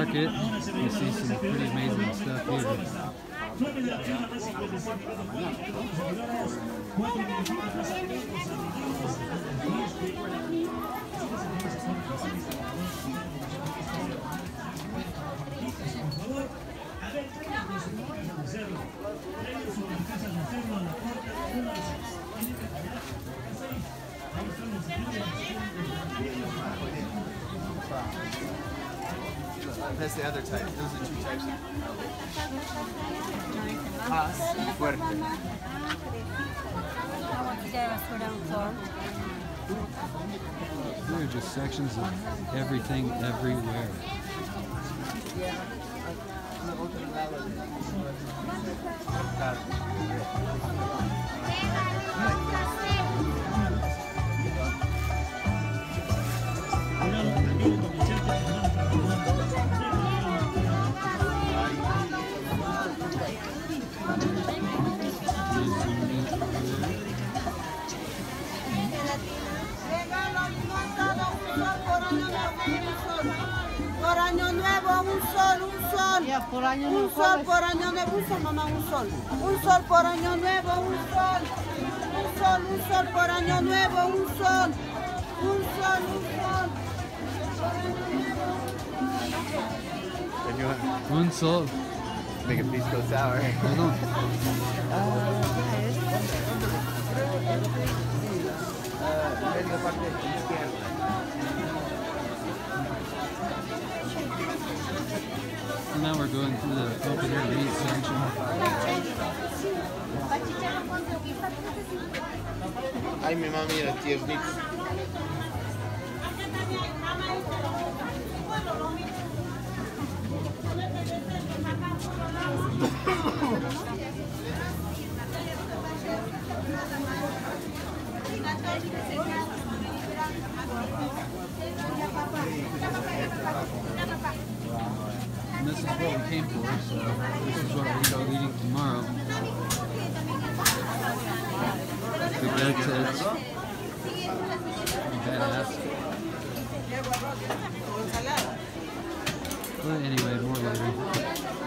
market. You see some pretty amazing stuff here. That's the other type. Those are two types. Fuerte. There are just sections of everything everywhere. Por año nuevo, un sol. Por año Un sol por año nuevo, un sol, mamá, un sol. Un sol por año nuevo, un sol. Un sol por año nuevo, un sol. Un sol. Un sol. Make a pisco sour. Hold on. So now we're going through the open air meat section. Ay, mi mami era tiernita. And this is what we came for, so this is what we go eating tomorrow. The red tits. Badass. But anyway, more later.